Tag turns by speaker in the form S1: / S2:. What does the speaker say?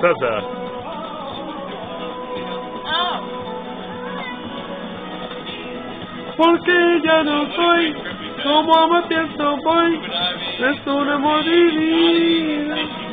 S1: Sasa. Porque ya no soy como me pienso voy, es un amor divino.